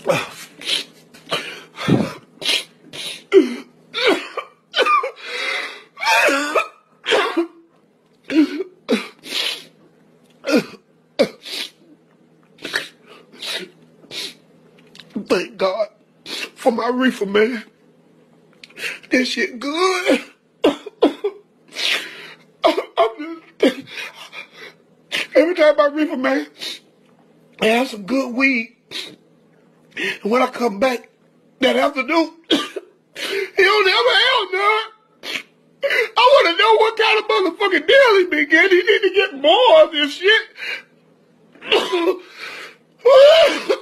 Thank God for my reefer, man. That shit good. Every time I reefer, man, I have some good weed. And when I come back that afternoon, he don't ever have none. I want to know what kind of motherfucking deal he been getting. He need to get more of this shit.